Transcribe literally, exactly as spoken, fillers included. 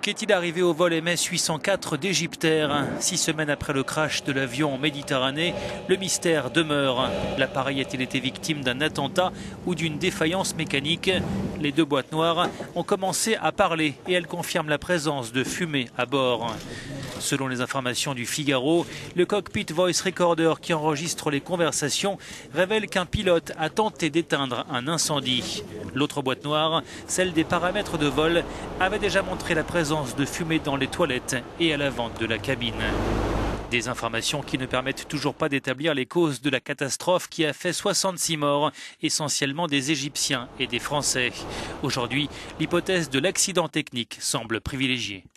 Qu'est-il arrivé au vol M S huit cent quatre d'Égyptair? Six semaines après le crash de l'avion en Méditerranée, le mystère demeure. L'appareil a-t-il été victime d'un attentat ou d'une défaillance mécanique? Les deux boîtes noires ont commencé à parler et elles confirment la présence de fumée à bord. Selon les informations du Figaro, le cockpit voice recorder qui enregistre les conversations révèle qu'un pilote a tenté d'éteindre un incendie. L'autre boîte noire, celle des paramètres de vol, avait déjà montré la présence de fumée dans les toilettes et à l'avant de la cabine. Des informations qui ne permettent toujours pas d'établir les causes de la catastrophe qui a fait soixante-six morts, essentiellement des Égyptiens et des Français. Aujourd'hui, l'hypothèse de l'accident technique semble privilégiée.